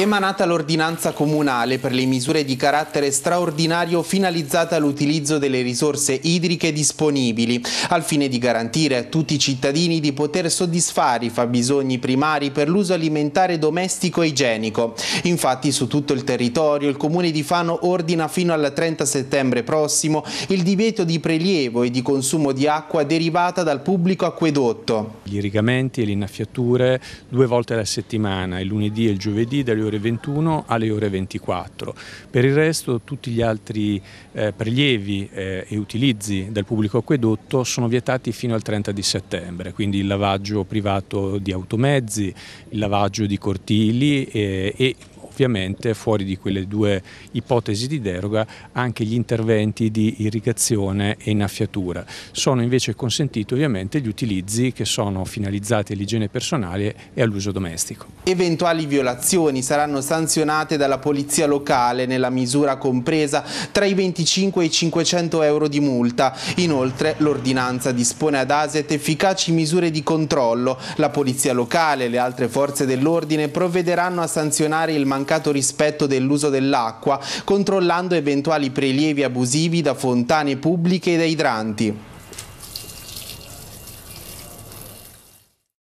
Emanata l'ordinanza comunale per le misure di carattere straordinario finalizzate all'utilizzo delle risorse idriche disponibili, al fine di garantire a tutti i cittadini di poter soddisfare i fabbisogni primari per l'uso alimentare domestico e igienico. Infatti su tutto il territorio il Comune di Fano ordina fino al 30 settembre prossimo il divieto di prelievo e di consumo di acqua derivata dal pubblico acquedotto. Gli irrigamenti e le innaffiature 2 volte alla settimana, il lunedì e il giovedì dalle ore 21 alle ore 24. Per il resto tutti gli altri prelievi e utilizzi del pubblico acquedotto sono vietati fino al 30 di settembre, quindi il lavaggio privato di automezzi, il lavaggio di cortili e ovviamente fuori di quelle 2 ipotesi di deroga anche gli interventi di irrigazione e innaffiatura. Sono invece consentiti ovviamente gli utilizzi che sono finalizzati all'igiene personale e all'uso domestico. Eventuali violazioni saranno sanzionate dalla polizia locale nella misura compresa tra i 25 e i 500 euro di multa. Inoltre l'ordinanza dispone ad ASET efficaci misure di controllo. La polizia locale e le altre forze dell'ordine provvederanno a sanzionare il mancato rispetto dell'uso dell'acqua, controllando eventuali prelievi abusivi da fontane pubbliche e da idranti.